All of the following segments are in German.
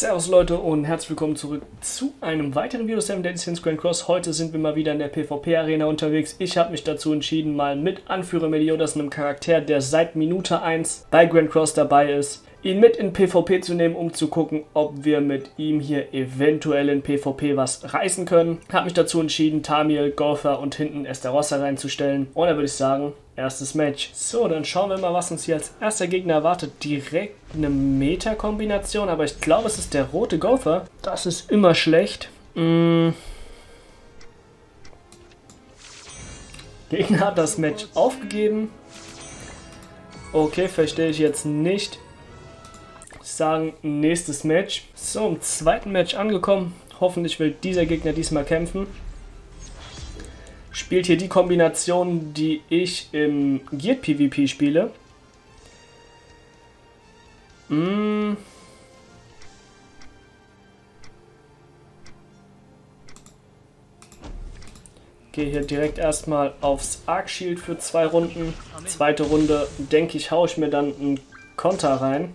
Servus Leute und herzlich willkommen zurück zu einem weiteren Video 7 Days Since Grand Cross. Heute sind wir mal wieder in der PvP-Arena unterwegs. Ich habe mich dazu entschieden, mal mit Anführer Meliodas, einem Charakter, der seit Minute 1 bei Grand Cross dabei ist, ihn mit in PvP zu nehmen, um zu gucken, ob wir mit ihm hier eventuell in PvP was reißen können. Habe mich dazu entschieden, Tamil, Gowther und hinten Estarossa reinzustellen. Und dann würde ich sagen, erstes Match. So, dann schauen wir mal, was uns hier als erster Gegner erwartet. Direkt eine Meta-Kombination, aber ich glaube, es ist der rote Gowther. Das ist immer schlecht. Gegner hat das Match aufgegeben. Okay, verstehe ich jetzt nicht. Ich sagen, nächstes Match. So, im zweiten Match angekommen. Hoffentlich will dieser Gegner diesmal kämpfen. Spielt hier die Kombination, die ich im Geared PvP spiele. Gehe hier direkt erstmal aufs Arc Shield für 2 Runden. Zweite Runde, denke ich, haue ich mir dann einen Konter rein.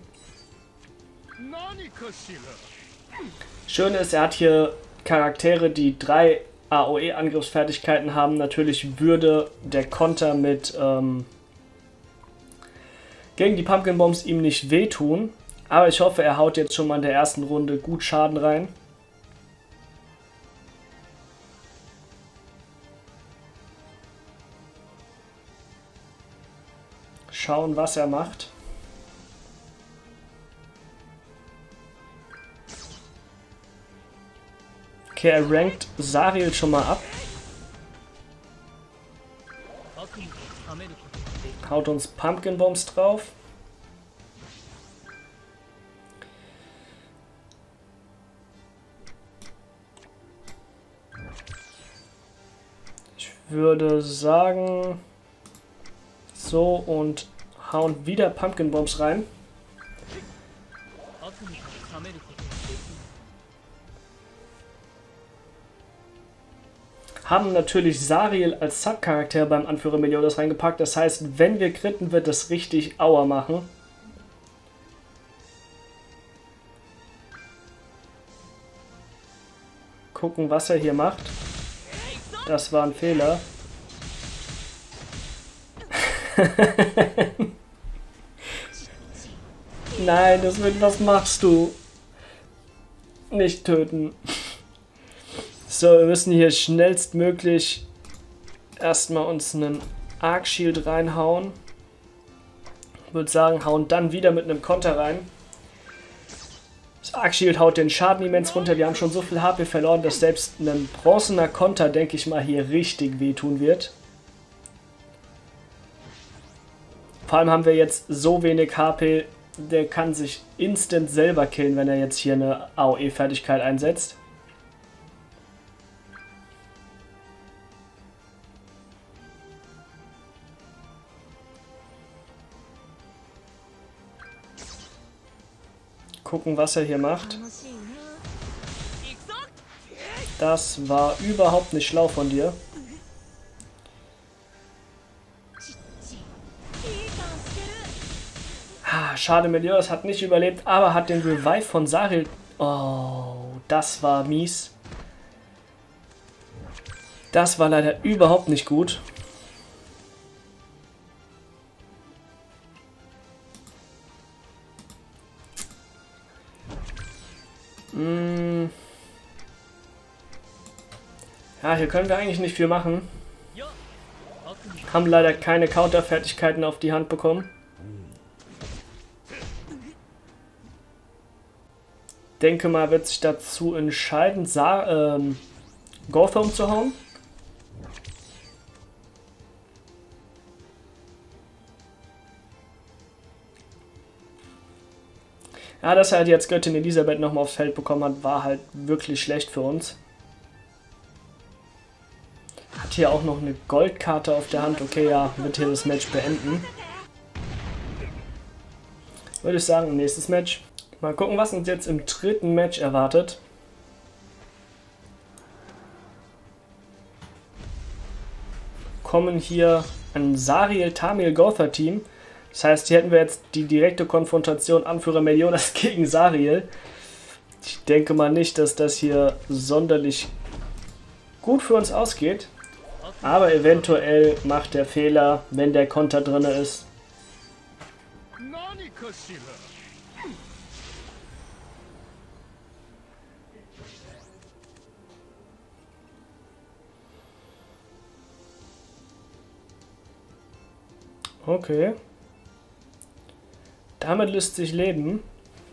Schön ist, er hat hier Charaktere, die 3 AOE-Angriffsfertigkeiten haben. Natürlich würde der Konter mit gegen die Pumpkin Bombs ihm nicht wehtun. Aber ich hoffe, er haut jetzt schon mal in der ersten Runde gut Schaden rein. Schauen, was er macht. Okay, er rankt Zariel schon mal ab. Haut uns Pumpkin Bombs drauf. Ich würde sagen, so, und hauen wieder Pumpkin Bombs rein. Haben natürlich Zariel als Subcharakter beim Anführer Meliodas reingepackt. Das heißt, wenn wir critten, wird das richtig Aua machen. Gucken, was er hier macht. Das war ein Fehler. Nein, was machst du? Nicht töten. So, wir müssen hier schnellstmöglich erstmal uns einen Arc Shield reinhauen. Ich würde sagen, hauen dann wieder mit einem Konter rein. Das Arc Shield haut den Schaden immens runter. Wir haben schon so viel HP verloren, dass selbst ein bronzener Konter, denke ich mal, hier richtig wehtun wird. Vor allem haben wir jetzt so wenig HP, der kann sich instant selber killen, wenn er jetzt hier eine AOE-Fertigkeit einsetzt. Gucken, was er hier macht. Das war überhaupt nicht schlau von dir. Schade, Meliodas hat nicht überlebt, aber hat den Revive von Zariel. Oh, das war mies. Das war leider überhaupt nicht gut. Ja, hier können wir eigentlich nicht viel machen. Haben leider keine Counter-Fertigkeiten auf die Hand bekommen. Denke mal, wird sich dazu entscheiden, Gowther umzuhauen. Ja, dass er halt jetzt Göttin Elisabeth nochmal aufs Feld bekommen hat, war halt wirklich schlecht für uns. Hat hier auch noch eine Goldkarte auf der Hand. Okay, ja, wird hier das Match beenden. Würde ich sagen, nächstes Match. Mal gucken, was uns jetzt im dritten Match erwartet. Kommen hier ein Zariel Tamil Gowther Team. Das heißt, hier hätten wir jetzt die direkte Konfrontation Anführer Meliodas gegen Zariel. Ich denke mal nicht, dass das hier sonderlich gut für uns ausgeht. Aber eventuell macht der Fehler, wenn der Konter drin ist. Okay. Damit lässt sich leben.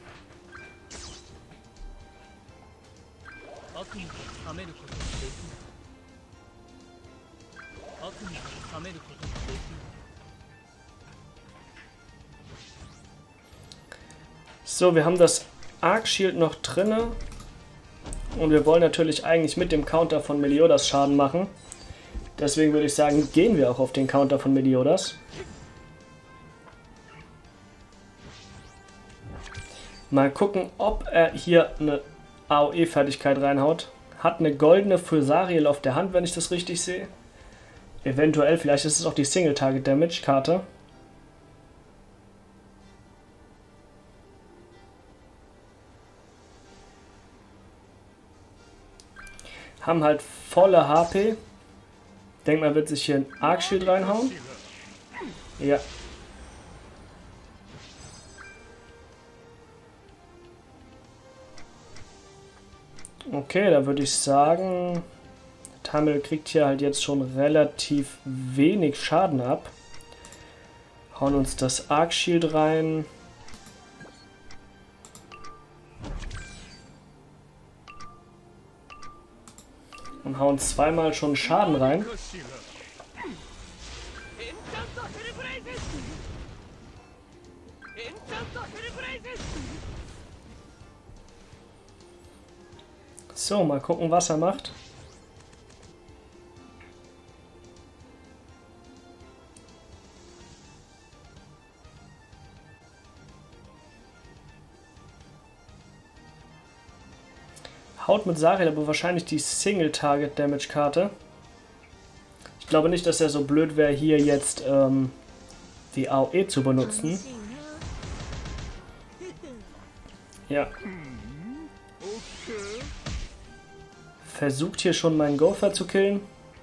So, wir haben das Arc Shield noch drinne. Und wir wollen natürlich eigentlich mit dem Counter von Meliodas Schaden machen. Deswegen würde ich sagen, gehen wir auch auf den Counter von Meliodas. Mal gucken, ob er hier eine AOE-Fertigkeit reinhaut. Hat eine goldene Fusariel auf der Hand, wenn ich das richtig sehe. Eventuell, vielleicht ist es auch die Single-Target-Damage-Karte. Haben halt volle HP. Denk mal, wird sich hier ein Arc Shield reinhauen. Ja. Okay, da würde ich sagen, Tamil kriegt hier halt jetzt schon relativ wenig Schaden ab. Hauen uns das Arc Shield rein. Und hauen zweimal schon Schaden rein. So, mal gucken, was er macht. Haut mit Sariel aber wahrscheinlich die Single-Target-Damage-Karte. Ich glaube nicht, dass er so blöd wäre, hier jetzt die AOE zu benutzen. Ja. Versucht hier schon meinen Gopher zu killen.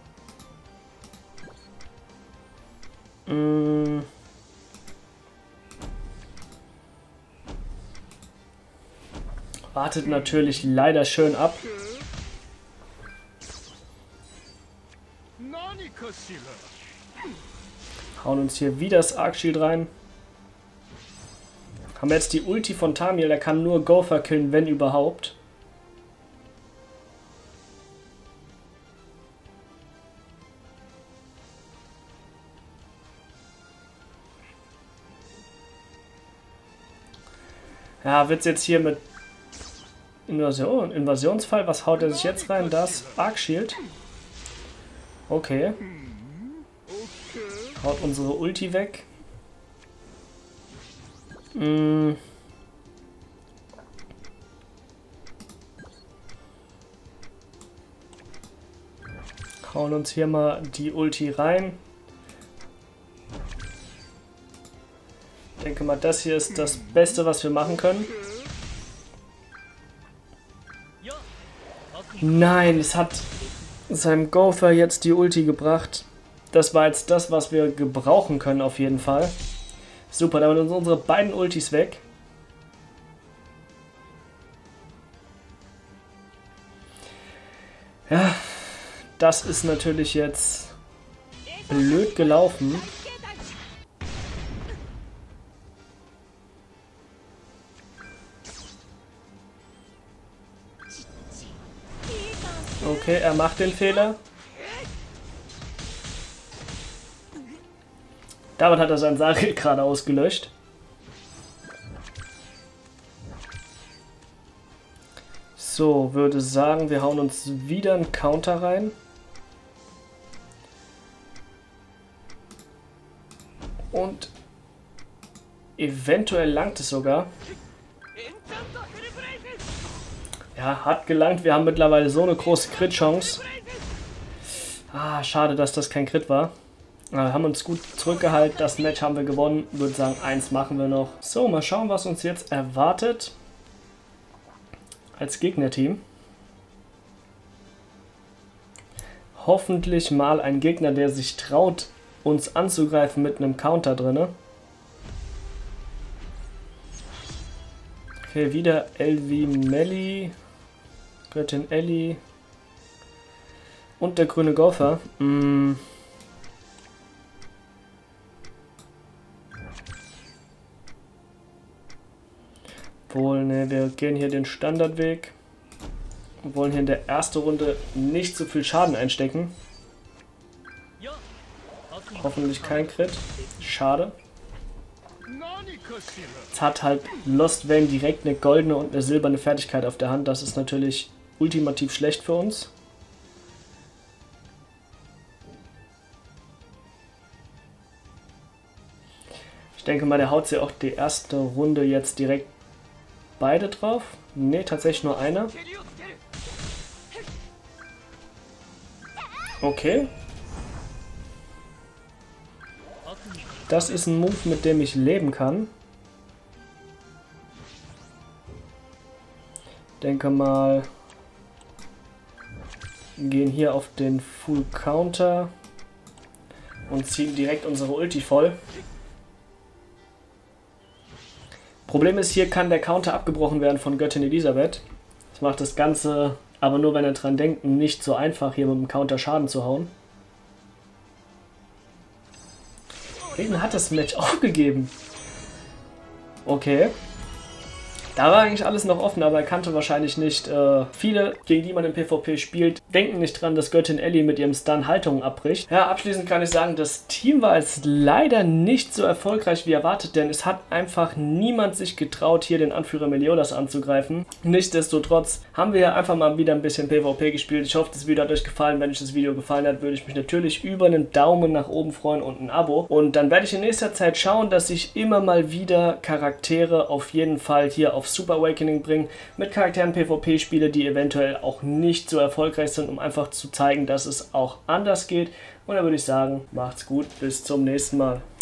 Wartet natürlich leider schön ab. Hauen uns hier wieder das Arc Shield rein. Haben jetzt die Ulti von Tamil, der kann nur Gopher killen, wenn überhaupt. Ja, wird es jetzt hier mit Invasionsfall, was haut er sich jetzt rein? Das Arc Shield. Okay. Haut unsere Ulti weg. Hauen uns hier mal die Ulti rein. Ich denke mal, das hier ist das Beste, was wir machen können. Nein, es hat seinem Gopher jetzt die Ulti gebracht. Das war jetzt das, was wir gebrauchen können auf jeden Fall. Super, damit sind unsere beiden Ultis weg. Ja, das ist natürlich jetzt blöd gelaufen. Okay, er macht den Fehler. Damit hat er sein Sariel gerade ausgelöscht. So, würde sagen, wir hauen uns wieder einen Counter rein. Und eventuell langt es sogar. Ja, hat gelangt. Wir haben mittlerweile so eine große Crit-Chance. Ah, schade, dass das kein Crit war. Wir haben uns gut zurückgehalten. Das Match haben wir gewonnen. Ich würde sagen, eins machen wir noch. So, mal schauen, was uns jetzt erwartet. als Gegnerteam. Hoffentlich mal ein Gegner, der sich traut, uns anzugreifen mit einem Counter drinne. Okay, wieder Elvi Melli, Göttin Ellie und der grüne Gopher. Wohl, ne, wir gehen hier den Standardweg. Wir wollen hier in der ersten Runde nicht so viel Schaden einstecken. Hoffentlich kein Crit. Schade. Jetzt hat halt Lost Vayne direkt eine goldene und eine silberne Fertigkeit auf der Hand. Das ist natürlich ultimativ schlecht für uns. Ich denke mal, der haut sie auch die erste Runde jetzt direkt beide drauf. Ne, tatsächlich nur einer. Okay. Das ist ein Move, mit dem ich leben kann. Denke mal, gehen hier auf den Full Counter und ziehen direkt unsere Ulti voll. Problem ist, hier kann der Counter abgebrochen werden von Göttin Elisabeth. Das macht das Ganze, aber nur wenn er dran denkt, nicht so einfach, hier mit dem Counter Schaden zu hauen. Reden hat das Match aufgegeben. Okay. Da war eigentlich alles noch offen, aber er kannte wahrscheinlich nicht. Viele, gegen die man im PvP spielt, denken nicht dran, dass Göttin Ellie mit ihrem Stun Haltungen abbricht. Ja, abschließend kann ich sagen, das Team war jetzt leider nicht so erfolgreich wie erwartet, denn es hat einfach niemand sich getraut, hier den Anführer Meliodas anzugreifen. Nichtsdestotrotz haben wir einfach mal wieder ein bisschen PvP gespielt. Ich hoffe, das Video hat euch gefallen. Wenn euch das Video gefallen hat, würde ich mich natürlich über einen Daumen nach oben freuen und ein Abo. Und dann werde ich in nächster Zeit schauen, dass ich immer mal wieder Charaktere auf jeden Fall hier auf Super Awakening bringen, mit Charakteren PvP spiele, die eventuell auch nicht so erfolgreich sind, um einfach zu zeigen, dass es auch anders geht. Und dann würde ich sagen, macht's gut, bis zum nächsten Mal.